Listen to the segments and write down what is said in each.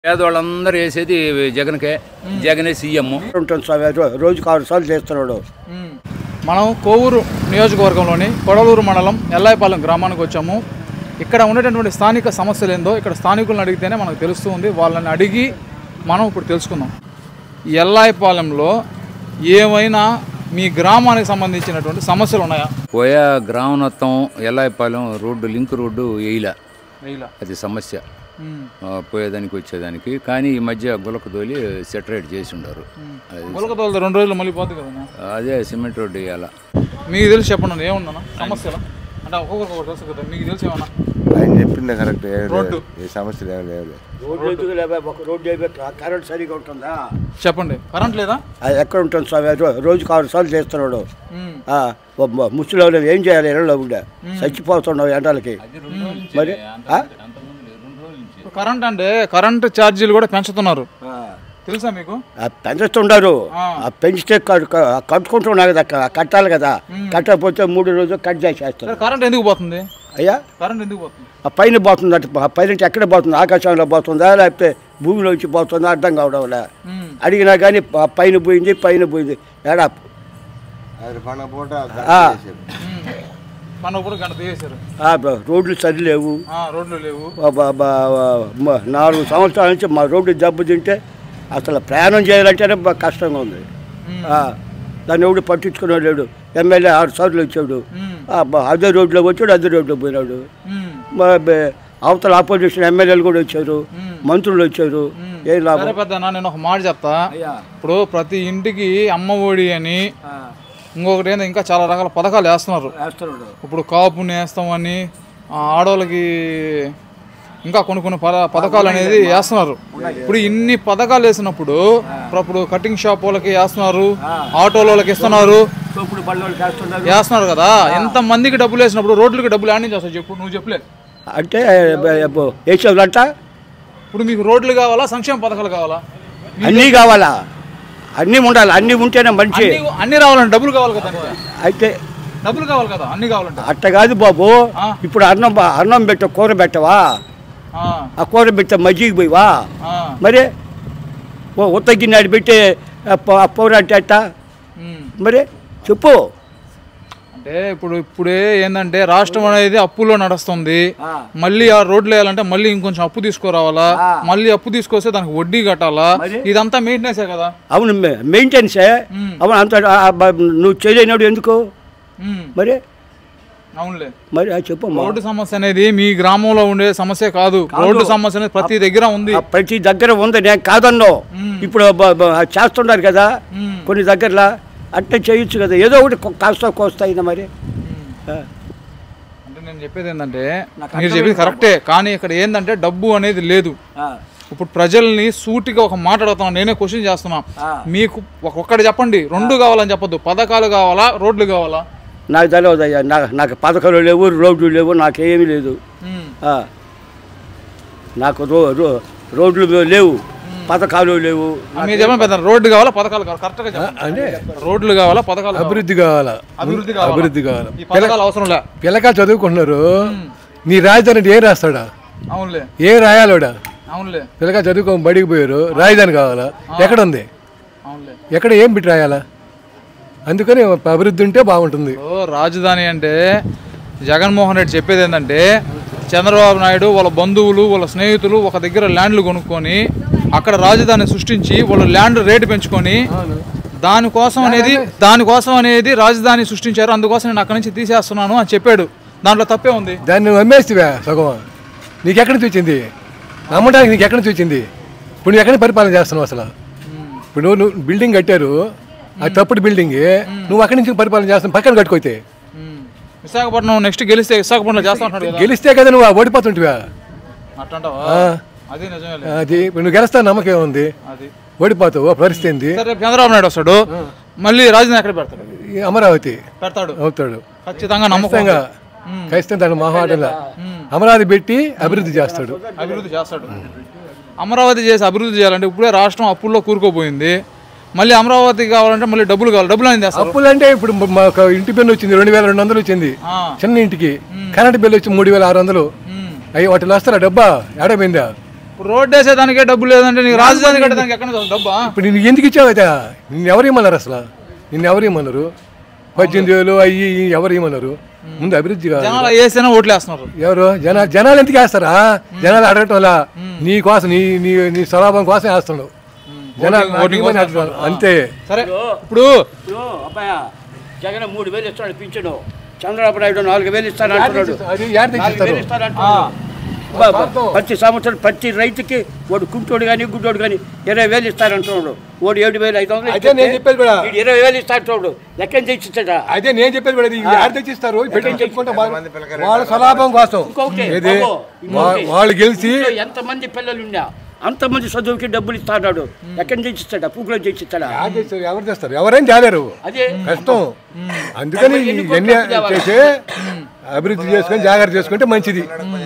పేదవాళ్ళందరూ వేసేది జగన్కే. జగనే సీఎం. రోజుకు 6 సార్లు చేస్తున్నాడు. మనం కోవూరు నియోజకవర్గంలోని కొడవలూరు మండలం ఎల్లాయపాలెం గ్రామానికి వచ్చాము. ఇక్కడ ఉండేటటువంటి స్థానిక సమస్యలు ఏందో ఇక్కడ స్థానికులను అడిగితేనే మనకు తెలుస్తూ ఉంది. వాళ్ళని అడిగి మనం ఇప్పుడు తెలుసుకుందాం. ఎల్లాయపాలెంలో ఏమైనా మీ గ్రామానికి సంబంధించినటువంటి సమస్యలు ఉన్నాయా? పోయా గ్రామం మొత్తం ఎల్లాయపాలెం రోడ్డు లింక్ రోడ్డు వేయలా, అది సమస్య. పోయేదానికి వచ్చేదానికి. కానీ ఈ మధ్య గులకదోలి సెటరేట్ చేసి ఉండరు. గులకదోలి 2 రోజులు మళ్ళీ పోతుంది కదా. అదే సిమెంట్ రోడ్డు వేయాల. మీకు తెలిసి చెప్పండి ఏముందన్నా సమస్యలు అంటే ఒక్కొక్కరు తెలుసు కదా. మీకు తెలిసి ఏమన్నా? ఆయన చెప్పింది కరెక్ట్. రోడ్డు ఏ సమస్యలు ఏమి లేవు. కరెంట్ సరిగా ఉంటుందా చెప్పండి. కరెంట్ లేదా? ఎక్కడ ఉంటుంది స్వామి? రోజుకు 6 సార్లు చేస్తున్నాడు. ముసలి ఏం చేయాలి? ఎండలో ఉండే చచ్చిపోతున్నావు ఎండలకి. మరి కరెంట్ అంటే కరెంట్ ఛార్జీలు కూడా పెంచుతున్నారు, తెలుసా మీకు? పెంచుతుండారు. పెంచితే కట్టుకుంటున్నా కదా, కట్టాలి కదా. కట్టకపోతే 3 రోజులు కట్ చేసేస్తారు. కరెంట్ ఎందుకు పోతుంది అయ్యా? కరెంట్ ఎందుకు పోతుంది? పైన పోతుంది అంటే పైన ఎక్కడ పోతుంది? ఆకాశంలో పోతుందా లేకపోతే భూమిలోంచి పోతుందా అర్థం కావడంలే. అడిగినా కానీ పైన పోయింది ఏడా రోడ్లు సరిలేవు. 4 సంవత్సరాల నుంచి మా రోడ్డు దెబ్బతింటే అసలు ప్రయాణం చేయాలంటేనే కష్టంగా ఉంది. దాన్ని ఎవడు పట్టించుకున్నాడు లేడు. ఎమ్మెల్యే 6 సార్లు వచ్చాడు. అదే రోడ్లో వచ్చాడు, అదే రోడ్లో పోయినాడు. అవతల ఆపోజిషన్ ఎమ్మెల్యేలు కూడా వచ్చారు, మంత్రులు వచ్చారు. ఏం లాభం? పెద్ద నేను ఒక మాట చెప్తా. ఇప్పుడు ప్రతి ఇంటికి అమ్మ ఒడి అని ఇంకొకటి ఏంటో ఇంకా చాలా రకాల పథకాలు వేస్తున్నారు. ఇప్పుడు కాపుని వేస్తామని, ఆడవాళ్ళకి ఇంకా కొన్ని పథకాలు అనేది వేస్తున్నారు. ఇప్పుడు ఇన్ని పథకాలు వేసినప్పుడు ఇప్పుడు కటింగ్ షాప్ వాళ్ళకి వేస్తున్నారు, ఆటోల వాళ్ళకి ఇస్తున్నారు, వేస్తున్నారు కదా. ఎంత మందికి డబ్బులు వేసినప్పుడు రోడ్లకి డబ్బులు ఆడి నుంచి వస్తాయి చెప్పు? నువ్వు చెప్పలేదు అంటే వేసేవాళ్ళంట. ఇప్పుడు మీకు రోడ్లు కావాలా, సంక్షేమ పథకాలు కావాలా? అన్నీ కావాలా? అన్నీ ఉండాలి. అన్నీ ఉంటేనే మంచి. అన్ని రావాలంటే డబ్బులు కావాలి కదా. అయితే డబ్బులు కావాలి కదా, అన్ని కావాలంటే. అట్ట కాదు బాబు. ఇప్పుడు అన్నం పెట్ట కూర పెట్టవా? ఆ కూర పెట్ట మజ్జిగ పోయివా? మరి ఉత్తగిన్నె పెట్టి పౌర అంటే అట్ట మరి చెప్పు. అంటే ఇప్పుడే ఏంటంటే రాష్ట్రం అనేది అప్పులో నడుస్తుంది. మళ్ళీ ఆ రోడ్లు వేయాలంటే మళ్ళీ ఇంకొంచెం అప్పు తీసుకురావాలా, మళ్ళీ అప్పు తీసుకొస్తే దానికి వడ్డీ కట్టాలా. ఇదంతా మెయింటెనెన్సే కదా. అవును, మెయింటెనెన్సే. అవును, అంత నువ్వు చేయలేనాడు ఎందుకు మరి? అవునులే. మరి చెప్పు. రోడ్డు సమస్య అనేది మీ గ్రామంలో ఉండే సమస్య కాదు. రోడ్డు సమస్య అనేది ప్రతి దగ్గర ఉంది. ప్రతి దగ్గర ఉంది, నేను కాదన్నో. ఇప్పుడు చేస్తున్నారు కదా కొన్ని దగ్గరలా. అట్లా చేయొచ్చు కదా, ఏదో ఒకటి కాస్త కోస్తాయినా మరి. అంటే నేను చెప్పేది ఏంటంటే మీరు చెప్పేది కరెక్టే, కానీ ఇక్కడ ఏంటంటే డబ్బు అనేది లేదు. ఇప్పుడు ప్రజల్ని సూటిగా ఒక మాట అడుగుతున్నాను, నేనే క్వశ్చన్ చేస్తున్నా. మీకు ఒక్కటి చెప్పండి, 2 కావాలని చెప్పొద్దు. పథకాలు కావాలా, రోడ్లు కావాలా? నాకు తెలియదు అయ్యా. నాకు పథకాలు లేవు, రోడ్లు లేవు, నాకేమీ లేదు. నాకు రోడ్లు లేవు, పథకాలు లేవు. మీరు చెప్పండి పెద్ద. రోడ్డు కావాలా, పథకాలు కావాలి? కరెక్ట్గా అంటే రోడ్లు కావాలా, పథకాలు? అభివృద్ధి కావాలా. అభివృద్ధి కావాలా. పథకాలు అవసరం లే. పిల్లకాయలు చదువుకుంటున్నారు. నీ రాజధాని ఏం రాస్తాడా? అవునులే. ఏం రాయాలోడా? అవునులే. పిల్లకాయలు చదువుకొని బడికి పోయారు, రాజధాని కావాలా? ఎక్కడ ఉంది? అవునులే. ఎక్కడ ఏం పెట్టి రాయాలా? అందుకని అభివృద్ధి ఉంటే బాగుంటుంది. రాజధాని అంటే జగన్మోహన్ రెడ్డి చెప్పేది ఏంటంటే చంద్రబాబు నాయుడు వాళ్ళ బంధువులు వాళ్ళ స్నేహితులు ఒక దగ్గర ల్యాండ్లు కొనుక్కొని అక్కడ రాజధాని సృష్టించి వాళ్ళు ల్యాండ్ రేటు పెంచుకొని దానికోసం అనేది రాజధాని సృష్టించారు. అందుకోసం నేను అక్కడి నుంచి తీసేస్తున్నాను అని చెప్పాడు. దాంట్లో తప్పే ఉంది. దాన్ని నువ్వు అమ్మేస్తావా సగం? నీకెక్కడి నుంచి వచ్చింది అమ్మడానికి? నీకు ఎక్కడి నుంచి వచ్చింది? ఇప్పుడు నువ్వు ఎక్కడికి పరిపాలన చేస్తున్నావు అసలు? ఇప్పుడు నువ్వు బిల్డింగ్ కట్టారు, అది తప్పుడు బిల్డింగ్. నువ్వు అక్కడి నుంచి పరిపాలన చేస్తున్నావు, పక్కన కట్టుకోతే. విశాఖపట్నం నెక్స్ట్ గెలిస్తే విశాఖపట్నంలో చేస్తా ఉంటాడు. గెలిస్తే కదా నువ్వు ఓడిపోతుంటివా? అది ఇప్పుడు నువ్వు గెలుస్తా నమ్మకం ఉంది, ఓడిపోతావు. పరిస్థితి ఏంది? చంద్రబాబు నాయుడు వస్తాడు, మళ్ళీ రాజధాని ఎక్కడ పెడతాడు? అమరావతి పెడతాడు. అవుతాడు ఖచ్చితంగా. నమ్మకంగా ఖచ్చితంగా మహాటంగా అమరావతి పెట్టి అభివృద్ధి చేస్తాడు. అమరావతి చేసి అభివృద్ధి చేయాలంటే ఇప్పుడే రాష్ట్రం అప్పుల్లో కూరుకోపోయింది. మళ్ళీ అమరావతి కావాలంటే మళ్ళీ డబ్బులు కావాలి. డబ్బులు అనేది అప్పులు అంటే ఇప్పుడు ఇంటి బిల్లు వచ్చింది 2200 వచ్చింది చిన్న ఇంటికి. కరెంట్ బిల్లు వచ్చి 3600. అయ్యి వాటిలో వస్తారా డబ్బా? ఏడమైందా? రోడ్డు వేసేదానికే డబ్బు లేదంటే నీకు రాజధాని కట్టేదానికి ఎక్కడ డబ్బా? ఇప్పుడు నేను ఎందుకు ఇచ్చావు అయితే? నిన్ను ఎవరు ఇమ్మన్నారు అసలు? నిన్ను ఎవరు ఇమ్మన్నారు? 18,000 అయ్యి ఎవరు ఇమ్మన్నారు? ముందు అభివృద్ధి కాదు. జనాలు వేస్తేనే ఓట్లు వేస్తున్నారు. ఎవరు జనాలు ఎందుకు వేస్తారా? జనాలు అడగటం వల్ల నీ కోసం నీ స్వలాభం కోసం వేస్తున్నావు. జనాలు అంతే. సరే ఇప్పుడు అబ్బాయ జగన్ 3,000 ఇస్తాడు పింఛను, చంద్రబాబు నాయుడు 4,000 ఇస్తాను అంటున్నాడు. ప్రతి సంవత్సరం ప్రతి రైతుకి వాడు కుంటోడు కానీ గుడ్డోడు కానీ 20,000 ఇస్తారంటున్నాడు. వాడు 7,500 20,000 ఇస్తాడు. లెక్కన తెచ్చిస్తాడా? అదే నేను చెప్పేది కూడా. తెచ్చిస్తారు వాళ్ళ స్వలాభం కోసం. వాళ్ళు గెలిచి ఎంతమంది పిల్లలు ఉన్నా అంతమంది చదువుకి డబ్బులు ఇస్తాడు. ఎక్కడి నుంచి ఇస్తాడా? పూకులో తెచ్చిస్తాడా? ఎవరు చేస్తారు? ఎవరేం చేయలేరు. అదే కష్టం. అందుకని ఇవన్నీ చేసి అభివృద్ధి చేసుకొని జాగ్రత్త చేసుకుంటే మంచిది.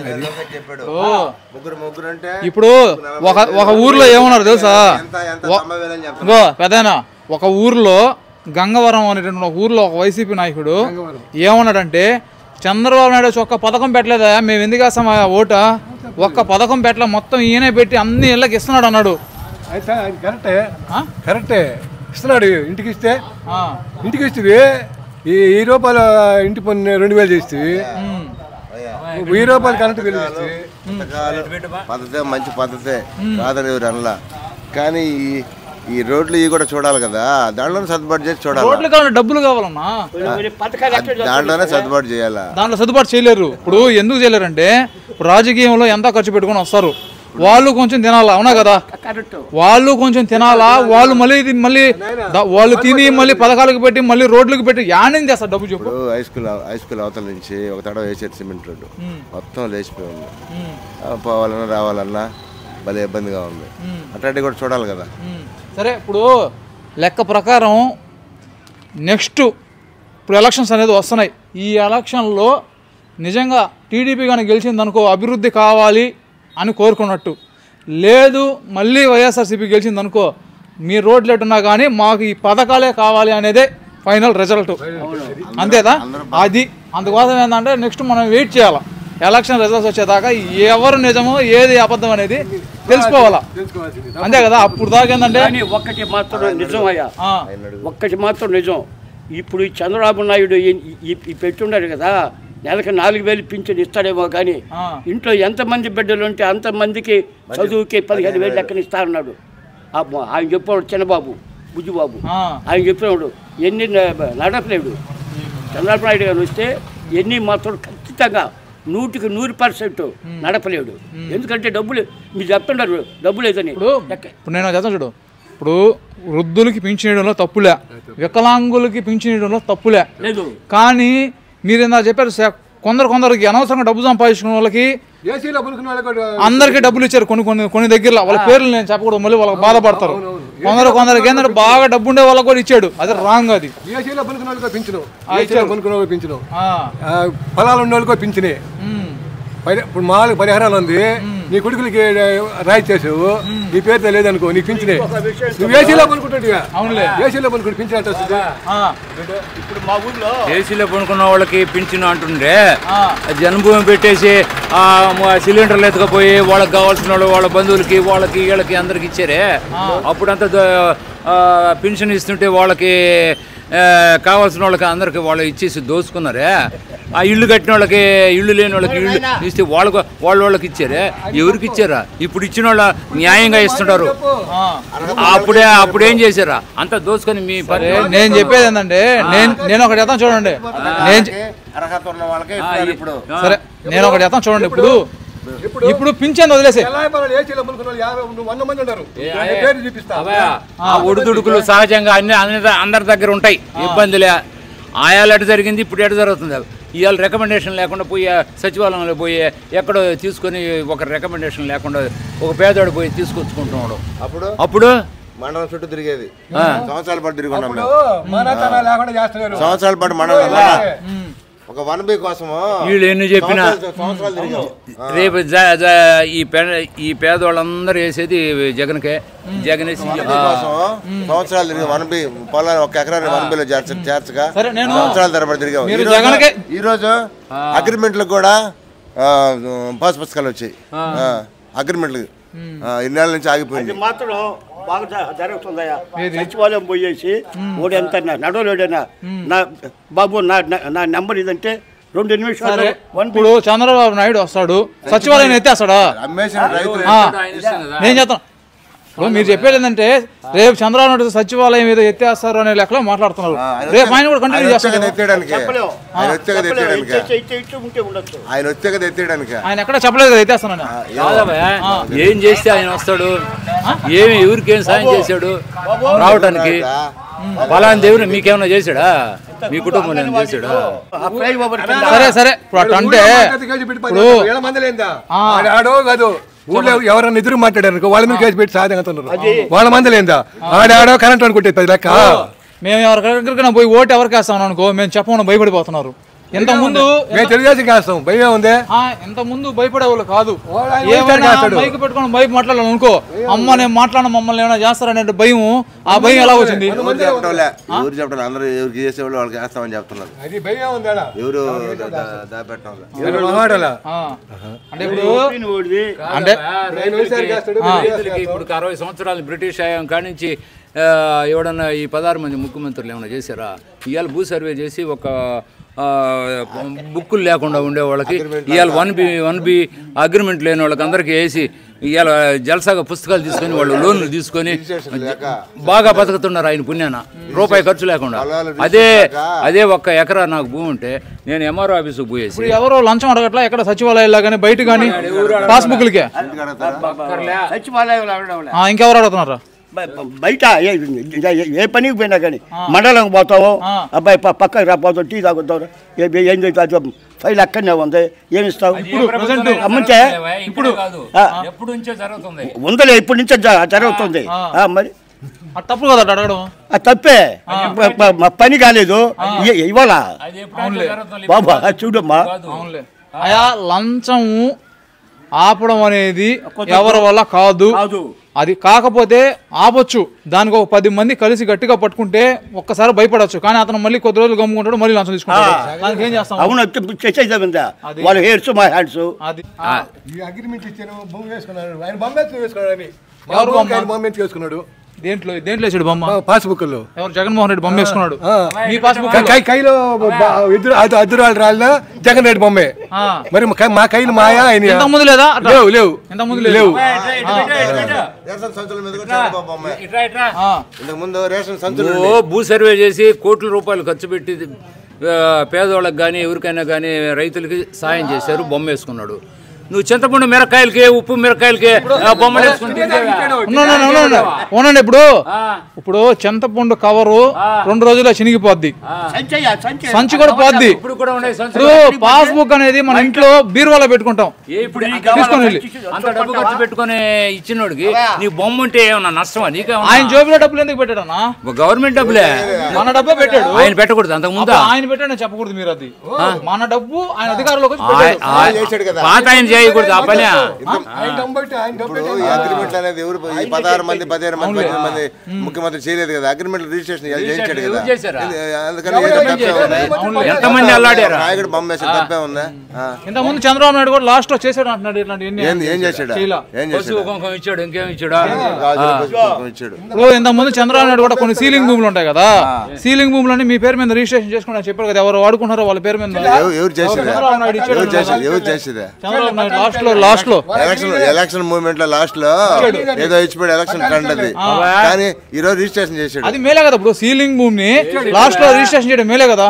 ఇప్పుడు ఒక ఊర్లో ఏమన్నారు తెలుసా? పెద్దనా ఒక ఊర్లో గంగవరం అనేటువంటి ఒక ఊర్లో ఒక వైసీపీ నాయకుడు ఏమన్నాడంటే, చంద్రబాబు నాయుడు ఒక్క పథకం పెట్టలేదా, మేము ఎందుకు వేస్తాం ఓట, ఒక్క పథకం పెట్టలే, మొత్తం ఈయనే పెట్టి అన్ని ఇళ్ళకి ఇస్తున్నాడు అన్నాడు. కరెక్టే ఇస్తున్నాడు. ఇంటికి ఇస్తే ₹1,000 ఇంటి పన్ను 2,000 చేస్తుంది. ₹1,000 కరెంటు బిల్లు పద్ధతే మంచి పద్ధతే కాదని ఎవరు అనలా. కానీ ఈ రోడ్లు ఇవి కూడా చూడాలి కదా, దాంట్లోనే సర్దుబాటు చేసి చూడాలి. డబ్బులు కావాలన్నా, దాంట్లోనే సర్దుబాటు చేయాలా. దాంట్లో సర్దుబాటు చేయలేరు. ఇప్పుడు ఎందుకు చేయలేరంటే, రాజకీయంలో ఎంత ఖర్చు పెట్టుకుని వస్తారు, వాళ్ళు కొంచెం తినాలా, అవునా కదా? వాళ్ళు కొంచెం తినాలా, వాళ్ళు మళ్ళీ వాళ్ళు తిని మళ్ళీ పథకాలకు పెట్టి మళ్ళీ రోడ్లకు పెట్టి యానింగ్ చేస్తారు డబ్బు. చెప్పు, హై స్కూల్ అవతల నుంచి ఒక తడవ వేసేది సిమెంట్ రోడ్డు మొత్తం లేచిపోయి ఉంది. పోవాలన్నా రావాలన్నా భలే ఇబ్బందిగా ఉంది. అట్లాంటివి కూడా చూడాలి కదా. సరే, ఇప్పుడు లెక్క ప్రకారం నెక్స్ట్ ఇప్పుడు ఎలక్షన్స్ అనేది వస్తున్నాయి. ఈ ఎలక్షన్లో నిజంగా టీడీపీ కానీ గెలిచిందనుకో అభివృద్ధి కావాలి అని కోరుకున్నట్టు, లేదు మళ్ళీ వైఎస్ఆర్సీపీ గెలిచిందనుకో మీ రోడ్లు ఎట్టున్నా కానీ మాకు ఈ పథకాలే కావాలి అనేదే ఫైనల్ రిజల్ట్. అంతేదా? అది అందుకోసం ఏంటంటే నెక్స్ట్ మనం వెయిట్ చేయాలి. ఎలక్షన్ రిజల్ట్స్ వచ్చేదాకా ఎవరు నిజమో ఏది అబద్ధం అనేది తెలుసుకోవాలా, అంతే కదా? అప్పుడు దాకా ఏంటంటే ఒక్కటి మాత్రం నిజం అయ్యా, ఒక్కటి మాత్రం నిజం. ఇప్పుడు ఈ చంద్రబాబు నాయుడు పెట్టున్నాడు కదా, నెలకు 4,000 పింఛన్ ఇస్తాడేమో కానీ ఇంట్లో ఎంతమంది బిడ్డలు ఉంటే అంతమందికి చదువుకి 15,000 లెక్కన ఇస్తారన్నాడు. ఆయన చెప్పినాడు చిన్నబాబు బుజ్జిబాబు, ఆయన చెప్పినాడు. ఎన్ని నడపలేడు చంద్రబాబు నాయుడు గారు వస్తే ఎన్ని మాత్రం ఖచ్చితంగా 100% నడపలేడు. ఎందుకంటే డబ్బులు మీరు చెప్తున్నారు డబ్బు లేదని. ఇప్పుడు నేను చెప్తాను చూడు, ఇప్పుడు వృద్ధులకి పింఛనీయడంలో తప్పులే, వికలాంగులకి పింఛనీయడంలో తప్పులే లేదు. కానీ మీరు ఇందా చెప్పారు, కొందరికి అనవసరంగా డబ్బు సంపాదించుకున్న వాళ్ళకి అందరికీ డబ్బులు ఇచ్చారు. కొన్ని దగ్గరలో వాళ్ళ పేర్లు నేను చెప్పకూడదు, మళ్ళీ వాళ్ళకి బాధపడతారు. కొందరికి ఏంటంటే బాగా డబ్బు ఉండే వాళ్ళకి కూడా ఇచ్చాడు, అది రాంగ్. అది పొలాలు ఉండే వాళ్ళకో పింఛనే. ఇప్పుడు మామూలుగా పరిహారాలు ఉంది. నీ కొడుకులకి రాయి చేసావు, నీ పేరుతో లేదనుకో నీకు పింఛనే. నువ్వు ఏసీలో కొనుక్కుంటాడు, ఏసీలో కొనుక్కుంటు పింఛన్ అంటే వస్తుంది. ఇప్పుడు మా ఊళ్ళో ఏసీలో కొనుక్కున్న వాళ్ళకి పింఛను అంటుండే, జన్మభూమి పెట్టేసి సిలిండర్లు ఎత్తుకపోయి వాళ్ళకి కావాల్సిన వాళ్ళు వాళ్ళ బంధువులకి వాళ్ళకి వీళ్ళకి అందరికి ఇచ్చారే. అప్పుడంతా పింఛన్ ఇస్తుంటే వాళ్ళకి కావాల్సిన వాళ్ళకి అందరికి వాళ్ళు ఇచ్చేసి దోసుకున్నారే. ఆ ఇల్లు కట్టిన వాళ్ళకి, ఇల్లు లేని వాళ్ళకి ఇల్లు ఇస్తే వాళ్ళకి ఇచ్చారే. ఎవరికి ఇచ్చారా? ఇప్పుడు ఇచ్చిన వాళ్ళ న్యాయంగా ఇస్తుంటారు. అప్పుడేం చేశారా? అంతా దోసుకొని మీ పని. నేను చెప్పేది ఏంటంటే, నేను ఒకటి చెప్తాను చూడండి. సరే, నేను ఒకటి చెప్తాను చూడండి. ఇప్పుడు పింఛన్ వదిలేసి ఒడిదుడుకులు సహజంగా అందరి దగ్గర ఉంటాయి, ఇబ్బందులే. ఆయాలు ఎటు జరిగింది, ఇప్పుడు ఎటు జరుగుతుంది. ఇవాళ రికమెండేషన్ లేకుండా పోయి సచివాలయంలో పోయి ఎక్కడో తీసుకొని ఒక రికమెండేషన్ లేకుండా ఒక పేదోడు పోయి తీసుకొచ్చుకుంటున్నాడు. అప్పుడు మండలం చుట్టూ తిరిగేది సంవత్సరాల పాటు తిరుగున్నాం. సంవత్సరాల పాటు మండలం ఒక 1B కోసము వీళ్ళు ఎన్ని చెప్పినా రేపు ఈ పేదవాళ్ళందరూ వేసేది జగన్కే. జగన్ సంవత్సరాలు తిరిగి 1B పొలాలు 1 ఎకరాన్ని 1Bలో చేర్చగా సంవత్సరాల తరబడి తిరిగాం. ఈరోజు అగ్రిమెంట్లకు కూడా పాస్ పుస్తకాలు వచ్చాయి. అగ్రిమెంట్లు ఇన్నేళ్ళ నుంచి ఆగిపోయింది. ఇది మాత్రం బాగా జరుగుతుందయ్యా. సచివాలయం పోయేసి ఓడి ఎంత నడవలేడైనా నా బాబు నా నెంబర్ ఇదంటే 2 నిమిషాలు. ఇప్పుడు చంద్రబాబు నాయుడు వస్తాడు సచివాలయం ఎత్తేస్తాడా? నేను చెప్తాను. ఇప్పుడు మీరు చెప్పేది ఏంటంటే రేపు చంద్రబాబు నాయుడు సచివాలయం ఏదో ఎత్తేస్తారు అనే లెక్కలో మాట్లాడుతున్నారు. రేపు ఆయన కూడా కంటిన్యూ చేస్తారు. ఆయన ఎక్కడ చెప్పలేదు కదా ఎత్తేస్తానని. ఏం చేస్తే ఆయన వస్తాడు? ఎవరికేం సాయం చేశాడు రావటానికి? పలానా దేవుని మీకేమన్నా చేశాడా? మీ కుటుంబం చేశాడా? సరే సరే ఇప్పుడు అట్లా అంటే కాదు ఊళ్ళో ఎవరన్నా ఎదురు మాట్లాడారు వాళ్ళ మీద కేసు పెట్టి సాధంగా వాళ్ళ మంది లేదా ఆడాడో కరెంట్ అనుకుంటే లెక్క. మేము ఎవరికైనా పోయి ఓటు ఎవరికి వేస్తాం అనుకో మేము చెప్పమని భయపడిపోతున్నారు. ఇంత ముందు మేము తెలుగుదేశం వేస్తాం భయం ఉంది. ఇంత ముందు భయపడే వాళ్ళు కాదు. మైక్ పెట్టుకుని భయం మాట్లాడాలి అనుకో అమ్మ నేను మాట్లాడిన మమ్మల్ని ఏమైనా చేస్తారనే భయం. ఆ భయం ఎలా వచ్చింది? ఎవరు చెప్పడం అందరూ ఎవరికి చేసేవాళ్ళు వాళ్ళకి వేస్తామని చెప్తున్నారు. ఎవరు అంటే ఇప్పుడు 60 సంవత్సరాలు బ్రిటిష్ హయాం కాడి నుంచి ఎవడన్నా ఈ 16 మంది ముఖ్యమంత్రులు ఏమైనా చేశారా? ఇవాళ భూ సర్వే చేసి ఒక బుక్కులు లేకుండా ఉండే వాళ్ళకి ఇవాళ 1B అగ్రిమెంట్ లేని వాళ్ళకి అందరికీ వేసి ఇవాళ జల్సాగా పుస్తకాలు తీసుకొని వాళ్ళు లోన్లు తీసుకొని బాగా బతుకుతున్నారు ఆయన పుణ్యాన. రూపాయి ఖర్చు లేకుండా. అదే 1 ఎకరా నాకు భూమి ఉంటే నేను ఎంఆర్ఓ ఆఫీసుకు పోయేసి ఎవరో లంచం అడగట్లా ఎక్కడ సచివాలయాల్లో కానీ బయట కానీ పాస్బుక్లకే ఇంకెవరు అడుగుతున్నారా? బయట ఏ పనికి పోయినా కానీ మండలం పోతావు అబ్బాయి పక్కకి రాపోతావు టీ తాగుతావు ఏం చేస్తావు ఫైల్ అక్కడనే ఉంది ఏమి ఇస్తావు? అమ్మంటే ఇప్పుడు ఉందలే ఇప్పటి నుంచే జరుగుతుంది. మరి తప్పు కదా అడగడం. తప్పే పని కాలేదు ఇవాళ బాబా చూడమ్మా. అయా లంచం ఆపడం అనేది ఎవరి వల్ల కాదు. అది కాకపోతే ఆపొచ్చు. దానికి ఒక 10 మంది కలిసి గట్టిగా పట్టుకుంటే ఒక్కసారి భయపడచ్చు. కానీ అతను మళ్ళీ కొద్ది రోజులు గమ్ముకుంటాడు మళ్ళీ లంచం తీసుకుంటాడు. దానికి ఏం చేస్తాం? అవును వాళ్ళ హెయిర్స్ మా హ్యాండ్స్ అగ్రిమెంట్ ఇచ్చాను భూమి వేసుకున్నాడు ఆయన బొమ్మ వేసుకున్నాడు. దేంట్లో వేసాడు బొమ్మ? పాస్బుక్ లో. ఎవరు? జగన్మోహన్ రెడ్డి బొమ్మ వేసుకున్నాడు. మీ పాస్బుక్ కైలో అద్దురాళ్ళు రాళ్ళ జగన్ రెడ్డి బొమ్మే. మరి మా కైలు మాయా ఆయన ఇంతకుముందు లేదా? లేవు ఇంతకుముందు లేవు. భూ సర్వే చేసి కోట్ల రూపాయలు ఖర్చు పెట్టి పేదవాళ్ళకి కానీ ఎవరికైనా కానీ రైతులకి సాయం చేశారు. బొమ్మ వేసుకున్నాడు. నువ్వు చింతపండు మిరకాయలకి ఉప్పు మిరకాయలకి బొమ్మలు వేసుకుంటే ఇప్పుడు చింతపండు కవరు 2 రోజుల్లో చినిగిపోద్ది. సంచి కూడా పోద్ది. ఇప్పుడు పాస్బుక్ అనేది మన ఇంట్లో బీరువాలో పెట్టుకుంటాం. అంత డబ్బు ఖర్చు పెట్టుకుని ఇచ్చినోడికి నీ బొమ్మ ఉంటే ఏమన్నా నష్టమా? నీకే ఆయన జోబులో డబ్బులు ఎందుకు పెట్టాడన్నా? గవర్నమెంట్ డబ్బులే. మన డబ్బే పెట్టాడు. ఆయన పెట్టకూడదు. అంతకు ముందు ఆయన పెట్టాడని చెప్పకూడదు మీరు. అది మన డబ్బు. ఆయన అధికారంలోకి పాత ఆయన చేయకూడదు ఆ పని. అగ్రిమెంట్ అనేది ఎవరు 16 మంది 15 మంది ముఖ్యమంత్రి చేయలేదు కదా. అగ్రిమెంట్ రిజిస్ట్రేషన్ చేయించాడు కదా. ఎంతమంది అల్లాడారు? నాయకుడు బొమ్మ వేసాడు తప్పే ఉందా? ఇంతకుముందు చంద్రబాబు నాయుడు కూడా లాస్ట్ లో చేశాడు అంటున్నాడు. ఏం చేశాడు? ఇచ్చాడు ఇంకేం ఇచ్చాడు? ఇంతకుముందు చంద్రబాబు నాయుడు కూడా కొన్ని సీలింగ్ భూములు ఉంటాయి కదా. సీలింగ్ భూములని మీ పేరు మీద రిజిస్ట్రేషన్ చేసుకుని చెప్పారు కదా. ఎవరు వాడుకుంటారో వాళ్ళ పేరు మీద. ఎవరు చేసేది? చంద్రబాబు నాయుడు లాస్ట్ లో ఎలక్షన్ మూవ్మెంట్ లో లాస్ట్ లో ఏదో ఇచ్చిపోయాడు. ఎలక్షన్ ఫ్రంట్ అది. కానీ ఈ రోజు రిజిస్ట్రేషన్ చేశాడు. అది మేలే కదా. ఇప్పుడు సీలింగ్ భూమిని లాస్ట్ లో రిజిస్ట్రేషన్ చేయడం మేలే కదా.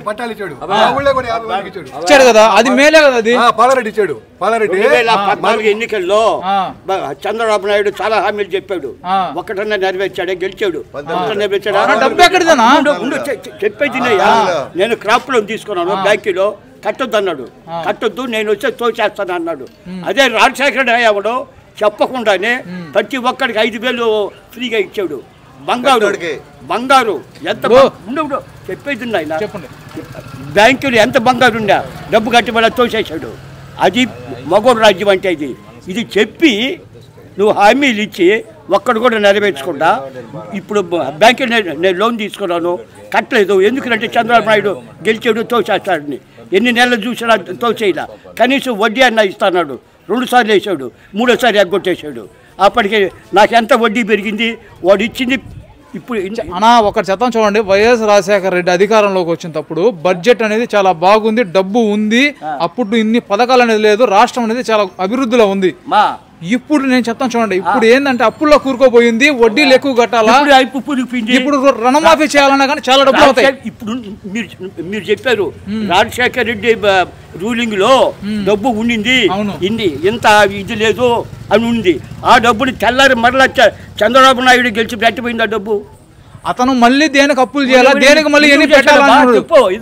ఇచ్చాడు కదా. అది మేలే కదా. అది పాలారెడ్డి ఇచ్చాడు. పాలారెడ్డి 2014 ఎన్నికల్లో చంద్రబాబు నాయుడు చాలా హామీలు చెప్పాడు. ఒక్కటన్నా నెరవేర్చాడే గెలిచాడు. డబ్బు ఎక్కడిదేనా చెప్పేది. నేను క్రాప్ లోన్ తీసుకున్నాను బ్యాంకులో. కట్టొద్దు అన్నాడు. కట్టొద్దు నేను వచ్చే తోచేస్తాను అన్నాడు. అదే రాజశేఖర హయాంలో చెప్పకుండానే ప్రతి ఒక్కడికి 5,000 ఫ్రీగా ఇచ్చాడు. బంగారు ఎంత చెప్పేది ఆయన. బ్యాంకులు ఎంత బంగారు ఉందా డబ్బు కట్టి మళ్ళీ తోసేసాడు. అది మగోడు రాజ్యం అంటే ఇది చెప్పి నువ్వు హామీలు ఇచ్చి ఒక్కడు కూడా నెరవేర్చకుండా ఇప్పుడు బ్యాంకు నేను లోన్ తీసుకున్నాను కట్టలేదు. ఎందుకంటే చంద్రబాబు నాయుడు గెలిచాడు తోసేస్తాడని. ఎన్ని నెలలు చూసినా తోచేయాల. కనీసం వడ్డీ అన్న ఇస్తున్నాడు. 2 సార్లు వేసాడు, 3ఓసారి ఎగ్గొట్టేశాడు. అప్పటికి నాకు ఎంత వడ్డీ పెరిగింది వాడు ఇచ్చింది. ఇప్పుడు అన్నా ఒకటి చెప్తాం చూడండి, వైఎస్ రాజశేఖర రెడ్డి అధికారంలోకి వచ్చినప్పుడు బడ్జెట్ అనేది చాలా బాగుంది, డబ్బు ఉంది, అప్పుడు ఇన్ని పథకాలు అనేది లేదు, రాష్ట్రం అనేది చాలా అభివృద్ధిలో ఉంది. ఇప్పుడు నేను చెప్తాను చూడండి, ఇప్పుడు ఏంటంటే అప్పుల్లో కూరుకోపోయింది, వడ్డీలు ఎక్కువ కట్టాలా, ఇప్పుడు రుణమాఫీ చేయాలన్నా కానీ చాలా డబ్బులు అవుతాయి. ఇప్పుడు మీరు చెప్పారు రాజశేఖర రెడ్డి రూలింగ్ లో డబ్బు ఉండింది, ఇంత ఇది లేదు అని ఉంది. ఆ డబ్బుని తెల్లారి మరలా చంద్రబాబు నాయుడు గెలిచి పెట్టిపోయింది ఆ డబ్బు. అతను మళ్ళీ దేనికి అప్పులు చేయాలా, దేనికి మళ్ళీ ఎన్ని పెట్టాలి.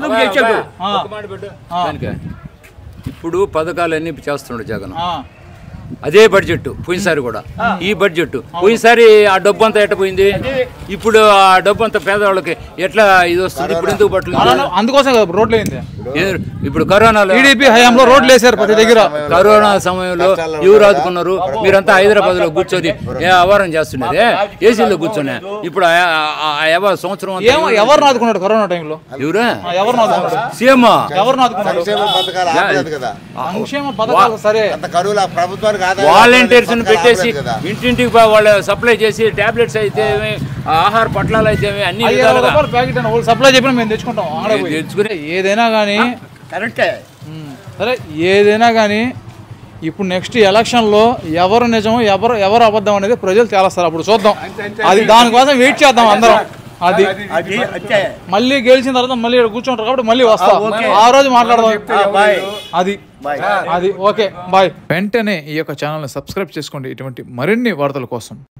ఇప్పుడు పథకాలన్నీ చేస్తున్నాడు జగన్, అదే బడ్జెట్ పోయినసారి కూడా, ఈ బడ్జెట్ పోయినసారి ఆ డబ్బు అంతా ఎట్ట పోయింది, ఇప్పుడు ఆ డబ్బు అంతా పేదవాళ్ళకి ఎట్లా ఇది వస్తుంది, ఇప్పుడు ఎందుకు పట్టలేదు? అందుకోసం రోడ్లు అయింది. ఇప్పుడు కరోనాలో టీడీపీ హయాంలో రోడ్లు వేసారు ప్రతి దగ్గర. కరోనా సమయంలో ఎవరు ఆదుకున్నారు? మీరంతా హైదరాబాద్ లో కూర్చొని వ్యవహారం చేస్తున్నదే, ఏసీలో కూర్చొని. ఇప్పుడు సంవత్సరం ఎవరు ఆదుకున్నాడు కరోనా టైంలో? ఎవరు సీఎం ఎవరు ఆదుకున్నాడు? సంక్షేమ పథకాలు సరే, వాలంటీర్స్ పెట్టేసి ఇంటింటికి వాళ్ళు సప్లై చేసి టాబ్లెట్స్ అయితే ఆహార పట్లాలు అయితే అన్ని సప్లై చెప్పిన మేము తెచ్చుకుంటాం. తెచ్చుకునే ఏదైనా కానీ కరెక్టే. సరే ఏదైనా కానీ ఇప్పుడు నెక్స్ట్ ఎలక్షన్లో ఎవరు నిజం ఎవరు అబద్ధం అనేది ప్రజలు తేలుస్తారు, అప్పుడు చూద్దాం. అది దానికోసం వెయిట్ చేద్దాం అందరం. అది మళ్ళీ గెలిచిన తర్వాత మళ్ళీ ఇక్కడ కూర్చుంటారు కాబట్టి మళ్ళీ వస్తాం, ఆ రోజు మాట్లాడదాం. అది ఓకే బాయ్. వెంటనే ఈ యొక్క ఛానల్ని సబ్స్క్రైబ్ చేసుకోండి ఇటువంటి మరిన్ని వార్తల కోసం.